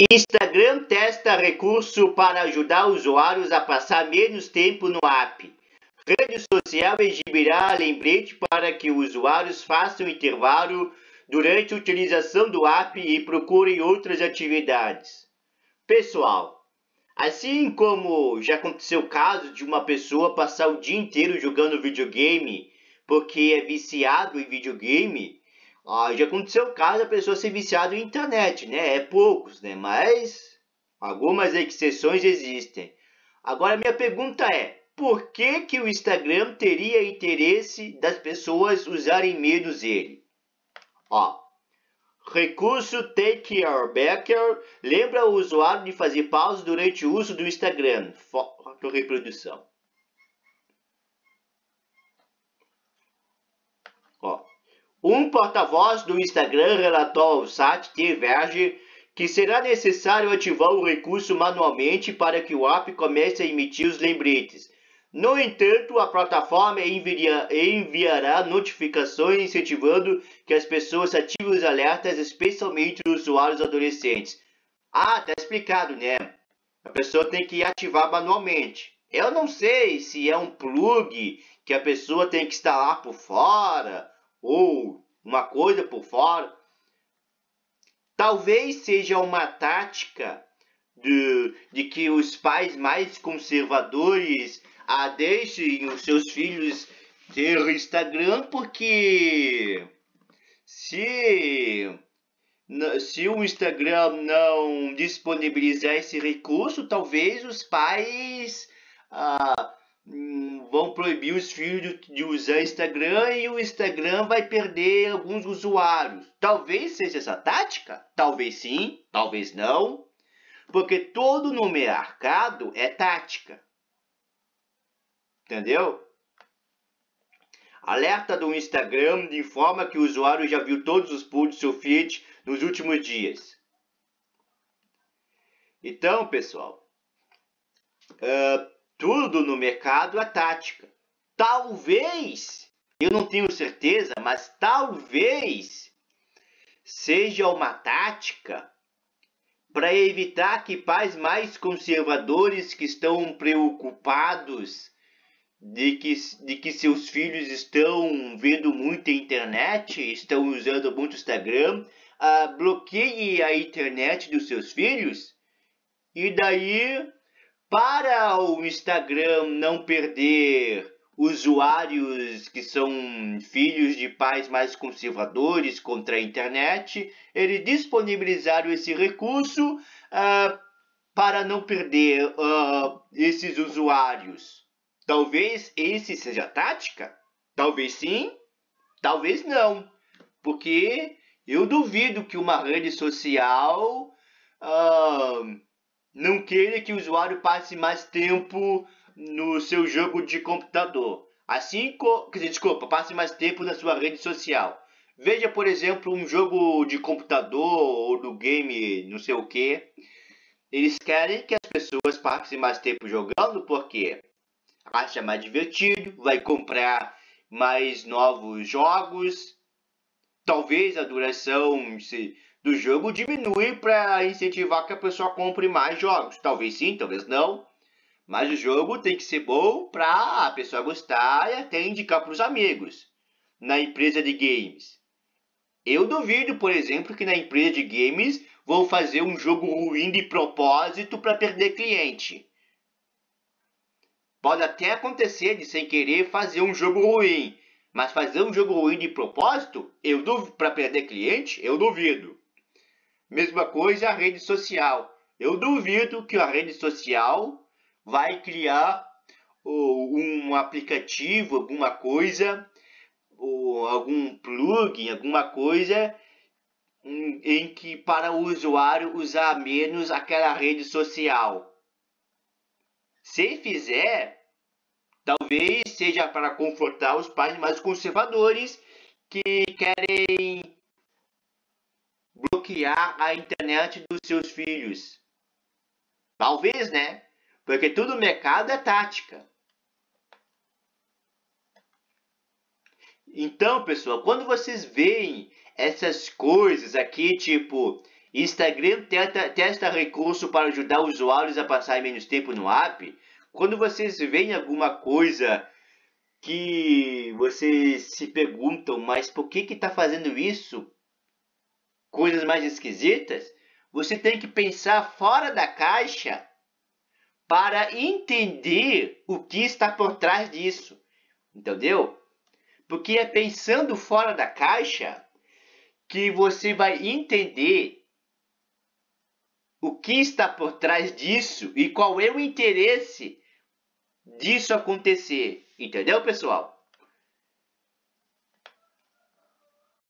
Instagram testa recurso para ajudar usuários a passar menos tempo no app. Rede social exibirá lembrete para que usuários façam intervalo durante a utilização do app e procurem outras atividades. Pessoal, assim como já aconteceu o caso de uma pessoa passar o dia inteiro jogando videogame porque é viciado em videogame, já aconteceu o caso da pessoa ser viciada em internet, né? É poucos, né? Mas algumas exceções existem. Agora, minha pergunta é, por que o Instagram teria interesse das pessoas usarem menos ele? Recurso Take Your Backer lembra o usuário de fazer pausas durante o uso do Instagram. Foto reprodução. Um porta-voz do Instagram relatou ao site The Verge que será necessário ativar o recurso manualmente para que o app comece a emitir os lembretes. No entanto, a plataforma enviará notificações incentivando que as pessoas ativem os alertas, especialmente os usuários adolescentes. Tá explicado, né? A pessoa tem que ativar manualmente. Eu não sei se é um plug que a pessoa tem que instalar por fora ou uma coisa por fora. Talvez seja uma tática de que os pais mais conservadores deixem os seus filhos ter Instagram, porque se o Instagram não disponibilizar esse recurso, talvez os pais vão proibir os filhos de usar Instagram e o Instagram vai perder alguns usuários. Talvez seja essa tática, talvez sim, talvez não, porque todo no mercado é tática. Entendeu? Alerta do Instagram informa que o usuário já viu todos os posts do seu feed nos últimos dias. Então, pessoal, tudo no mercado é tática. Talvez, eu não tenho certeza, mas talvez seja uma tática para evitar que pais mais conservadores que estão preocupados de que seus filhos estão vendo muita internet, estão usando muito Instagram, bloqueiem a internet dos seus filhos. E daí, para o Instagram não perder usuários que são filhos de pais mais conservadores contra a internet, eles disponibilizaram esse recurso para não perder esses usuários. Talvez esse seja a tática? Talvez sim, talvez não. Porque eu duvido que uma rede social não queira que o usuário passe mais tempo no seu jogo de computador. Passe mais tempo na sua rede social. Veja, por exemplo, um jogo de computador ou do game, não sei o que. Eles querem que as pessoas passem mais tempo jogando porque acha mais divertido, vai comprar mais novos jogos. Talvez a duração do jogo diminui para incentivar que a pessoa compre mais jogos. Talvez sim, talvez não. Mas o jogo tem que ser bom para a pessoa gostar e até indicar para os amigos. Na empresa de games. Eu duvido, por exemplo, que na empresa de games vão fazer um jogo ruim de propósito para perder cliente. Pode até acontecer de sem querer fazer um jogo ruim, mas fazer um jogo ruim de propósito, para perder cliente, eu duvido. Mesma coisa a rede social. Eu duvido que a rede social vai criar um aplicativo, alguma coisa, ou algum plugin, alguma coisa em que para o usuário usar menos aquela rede social. Se fizer, talvez seja para confortar os pais mais conservadores que querem bloquear a internet dos seus filhos. Talvez, né? Porque tudo no mercado é tática. Então, pessoal, quando vocês veem essas coisas aqui, tipo Instagram testa recurso para ajudar usuários a passar menos tempo no app. Quando vocês veem alguma coisa que vocês se perguntam, mas por que está fazendo isso? Coisas mais esquisitas, você tem que pensar fora da caixa para entender o que está por trás disso. Entendeu? Porque é pensando fora da caixa que você vai entender o que está por trás disso e qual é o interesse disso acontecer. Entendeu, pessoal?